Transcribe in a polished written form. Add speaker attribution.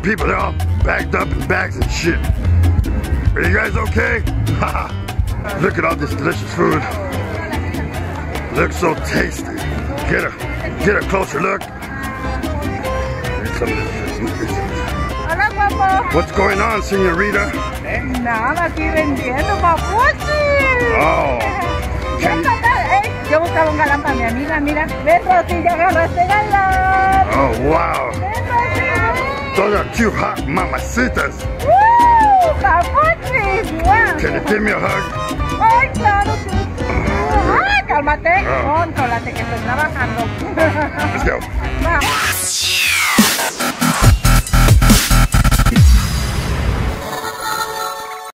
Speaker 1: people, they're all bagged up in bags and shit. Are you guys okay? Look at all this delicious food. Looks so tasty. Get a closer look. Some of this.
Speaker 2: Hola, guapo.
Speaker 1: What's going on, señorita?
Speaker 2: Nada, aquí vendiendo papuchis.
Speaker 1: Oh.
Speaker 2: Yo buscaba un galán para mi amiga, mira. Ven, Rosy, ya agarraste galán.
Speaker 1: Oh, wow.
Speaker 2: Ven, Rosy.
Speaker 1: Those are cute hot mamacitas.
Speaker 2: ¡Woo! ¡Papuchis! ¡Wow!
Speaker 1: Can you give me a hug?
Speaker 2: ¡Ay, claro que sí! ¡Ah, cálmate! Contrólate que estoy trabajando.
Speaker 1: Let's go.
Speaker 2: Vamos.